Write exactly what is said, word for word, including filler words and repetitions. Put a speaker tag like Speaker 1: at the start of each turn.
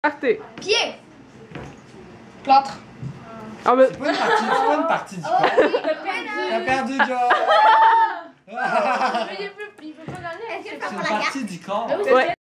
Speaker 1: Partez.
Speaker 2: Pied. Plâtre.
Speaker 1: Ah ben...
Speaker 3: C'est pas une partie, c'est pas une partie du corps. T'as perdu, Joe.
Speaker 2: Il peut pas gagner.
Speaker 3: C'est une partie du corps.
Speaker 1: Ouais.